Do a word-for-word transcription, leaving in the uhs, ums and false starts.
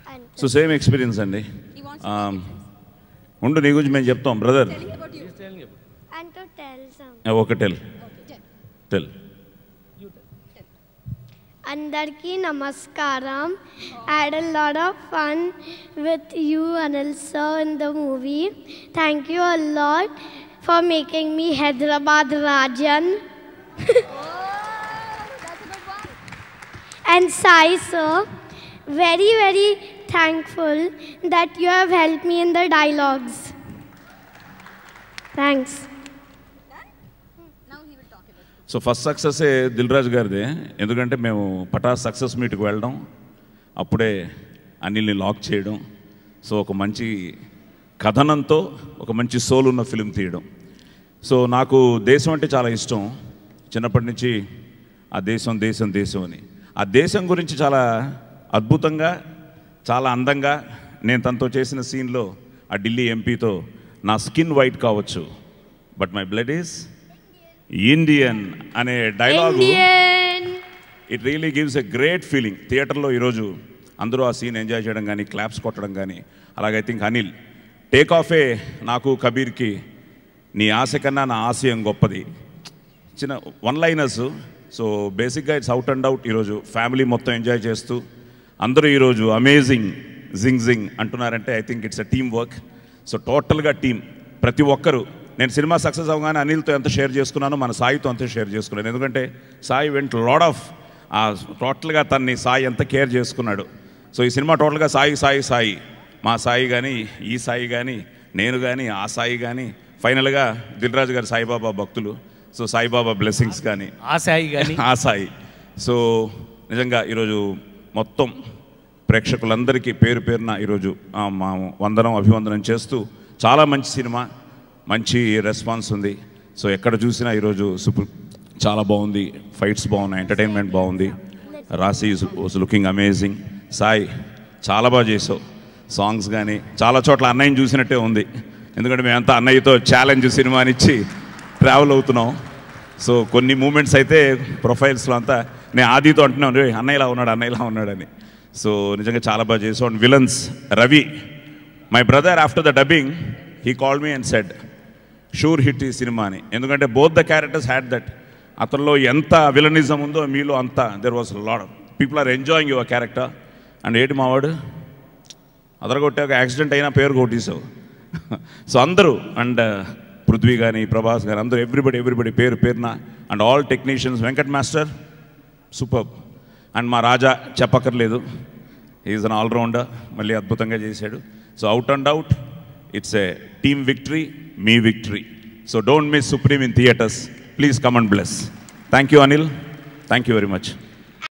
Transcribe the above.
So same experience అండి. ఉండు, నీ గురించి మేము చెప్తాం brother. Okay, tell tell. Andarki namaskaram. I had a lot of fun with you, Anil sir, in the movie. Thank you a lot for making me Hyderabad Rajan. And Sai sir, very very thankful that you have helped me in the dialogues. Thanks. So first సక్సెసే దిల్ రాజు గారిదే. ఎందుకంటే మేము Pataas success మీట్కి వెళ్ళడం, అప్పుడే అనిల్ని lock చేయడం, so ఒక మంచి కథనంతో ఒక మంచి సోల్ ఉన్న ఫిలిం తీయడం. సో నాకు దేశం అంటే చాలా ఇష్టం చిన్నప్పటి నుంచి. ఆ దేశం దేశం దేశం అని, ఆ దేశం గురించి చాలా అద్భుతంగా చాలా అందంగా నేను తనతో చేసిన సీన్లో ఆ ఢిల్లీ ఎంపీతో నా స్కిన్ వైట్ కావచ్చు but my blood is Indian అనే dialogue, it really gives a great feeling. థియేటర్లో ఈరోజు అందరూ ఆ సీన్ ఎంజాయ్ చేయడం కానీ క్లాప్స్ కొట్టడం కానీ, అలాగే ఐ థింక్ అనిల్ టేక్ ఆఫే నాకు కబీర్కి నీ ఆశ కన్నా నా ఆశయం గొప్పది చిన్న వన్ లైనర్స్. సో బేసిక్గా ఇట్స్ అవుట్ అండ్ అవుట్. ఈరోజు ఫ్యామిలీ మొత్తం ఎంజాయ్ చేస్తూ అందరూ ఈరోజు అమేజింగ్ జింగ్ జింగ్ అంటున్నారంటే I think it's a team work. So టోటల్గా టీమ్ ప్రతి ఒక్కరు, నేను సినిమా సక్సెస్ అవ్వగానే అనిల్తో ఎంత షేర్ చేసుకున్నానో మన సాయితో అంతే షేర్ చేసుకున్నాను. ఎందుకంటే సాయి వెంట లాడ్ ఆఫ్ టోటల్గా తన్ని సాయి ఎంత కేర్ చేసుకున్నాడు. సో ఈ సినిమా టోటల్గా సాయి సాయి సాయి మా సాయి కానీ ఈ సాయి కానీ నేను కానీ ఆ సాయి కానీ ఫైనల్గా దిల్ రాజు గారు సాయిబాబా భక్తులు. సో సాయిబాబా బ్లెస్సింగ్స్ కానీ ఆ సాయి కానీ ఆ సాయి. సో నిజంగా ఈరోజు మొత్తం ప్రేక్షకులందరికీ పేరు పేరున ఈరోజు మా వందనం అభివందనం చేస్తూ, చాలా మంచి సినిమా, మంచి రెస్పాన్స్ ఉంది. సో ఎక్కడ చూసినా ఈరోజు సూపర్, చాలా బాగుంది, ఫైట్స్ బాగున్నాయి, ఎంటర్టైన్మెంట్ బాగుంది. రాశి వాజ్ లుకింగ్ అమేజింగ్. సాయి చాలా బాగా చేసావు. సాంగ్స్ కానీ చాలా చోట్ల అన్నయ్యని చూసినట్టే ఉంది. ఎందుకంటే మేమంతా అన్నయ్యతో ఛాలెంజ్ సినిమాని ఇచ్చి ట్రావెల్ అవుతున్నాం. సో కొన్ని మూమెంట్స్ అయితే ప్రొఫైల్స్లో అంతా నేను ఆదితో అంటున్నాను, అన్నయ్యలా ఉన్నాడు అన్నయ్యలా ఉన్నాడని. సో నిజంగా చాలా బాగా చేసావు. And villains Ravi, my brother, after the dubbing he called me and said sure hit ఈ సినిమా అని. ఎందుకంటే both the characters had that. అతనిలో ఎంత విలనిజం ఉందో మీలో అంత there was lot of people are enjoying your character. And ఏంటి మావాడు అదరగొట్టే ఒక యాక్సిడెంట్ అయినా పేరు కొట్టేసావు. సో అందరూ, అండ్ పృథ్వీ కానీ ప్రభాస్ కానీ అందరూ, ఎవ్రీబడి ఎవ్రీబడి పేరు పేరున, and all technicians, Venkat master super. And మా రాజా చెప్పక్కర్లేదు, ఈజ్ అన్ ఆల్రౌండర్, మళ్ళీ అద్భుతంగా చేశాడు. So out and out it's a team victory, మీ victory. So don't miss Supreme in theatres. Please come and bless. Thank you Anil, thank you very much.